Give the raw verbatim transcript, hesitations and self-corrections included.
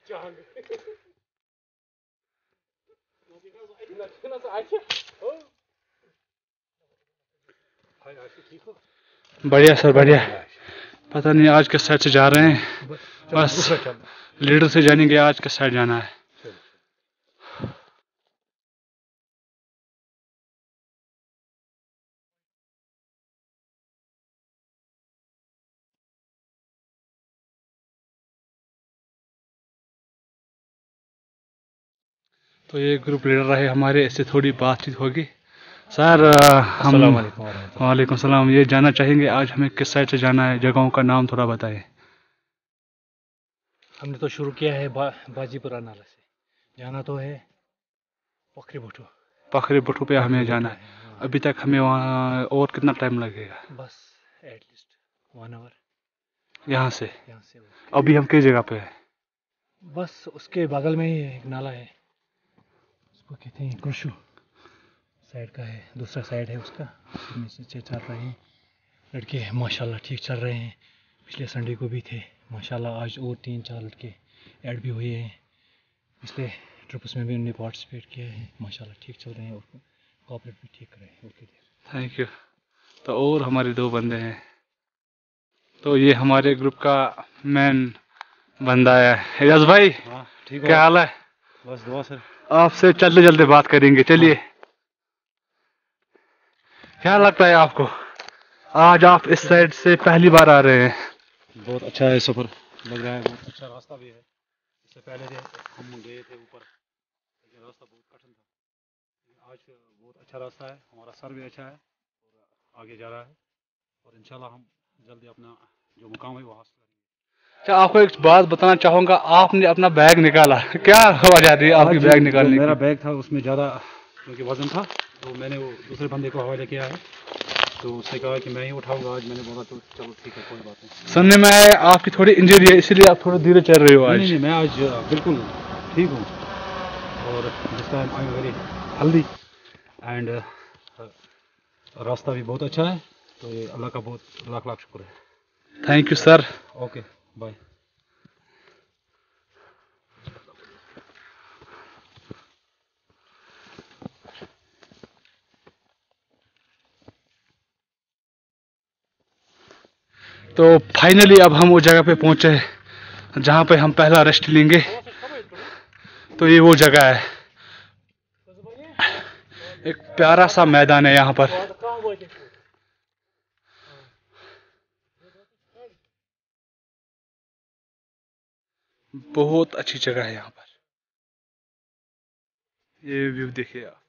बढ़िया सर बढ़िया। पता नहीं आज किस साइड से जा रहे हैं, बस लीडर से जानेंगे आज किस साइड जाना है। तो ये ग्रुप लीडर रहे हमारे, इससे थोड़ी बातचीत होगी। सर हम वालेकुम सलाम, ये जानना चाहेंगे आज हमें किस साइड से जाना है, जगहों का नाम थोड़ा बताएं। हमने तो शुरू किया है बा, बाजीपुरा नाला से, जाना तो है पखरी भुट्टू। पखरी भुट्टू पे हमें जाना है। हाँ। अभी तक हमें वहाँ और कितना टाइम लगेगा? बस एटलीस्ट वन आवर यहाँ से। यहाँ से अभी हम किस जगह पे है? बस उसके बगल में ही एक नाला है, उसको कहते हैं कृषु साइड का है, दूसरा साइड है उसका। उसमें से चल रहे हैं लड़के माशाल्लाह, ठीक चल रहे हैं। पिछले संडे को भी थे माशाल्लाह, आज और तीन चार लड़के ऐड भी हुए हैं। पिछले ट्रिप्स में भी उन्होंने पार्टिसिपेट किया है माशाल्लाह, ठीक चल रहे हैं और कॉपरेट भी ठीक कर रहे हैं। Okay thank you. तो और हमारे दो बंदे हैं, तो ये हमारे ग्रुप का मेन बंदा है एजाज भाई। हाँ ठीक क्या हाल है? बस दुआ सर। आपसे चलते चलते बात करेंगे, चलिए। हाँ। क्या लगता है आपको, आज आप इस साइड से पहली बार आ रहे हैं? बहुत अच्छा है सफ़र लग रहा है, बहुत अच्छा रास्ता भी है। इससे पहले थे हम गए थे ऊपर, लेकिन रास्ता बहुत कठिन था। आज बहुत अच्छा रास्ता है, हमारा सर भी अच्छा है और आगे जा रहा है, और इंशाल्लाह हम जल्दी अपना जो मुकाम है वो हासिल करेंगे। अच्छा, आपको एक बात बताना चाहूँगा, आपने अपना बैग निकाला, क्या वजह थी आपकी बैग निकालने की? मेरा बैग था उसमें ज़्यादा क्योंकि वजन था, तो मैंने वो दूसरे बंदे को हवाले किया है, तो उसने कहा कि मैं ही उठाऊंगा आज। मैंने बोला तो चलो ठीक है, कोई बात नहीं। सुनने में आया आपकी थोड़ी इंजरी है, इसलिए आप थोड़ा धीरे चल रहे हो आज। नहीं नहीं, मैं आज बिल्कुल ठीक हूँ, और this time I am very healthy and रास्ता भी बहुत अच्छा है, तो ये अल्लाह का बहुत लाख लाख शुक्र है। Thank you sir. Okay bye. तो फाइनली अब हम वो जगह पे पहुंचे जहाँ पे हम पहला रेस्ट लेंगे। तो ये वो जगह है, एक प्यारा सा मैदान है यहाँ पर। बहुत अच्छी जगह है यहाँ पर, ये व्यू देखिए आप।